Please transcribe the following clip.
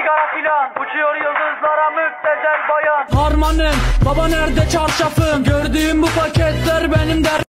sigara filan, uçuyor yıldızlara müptezel bayan. Harmanım, baba nerede çarşafım? Gördüğüm bu paketler benim der.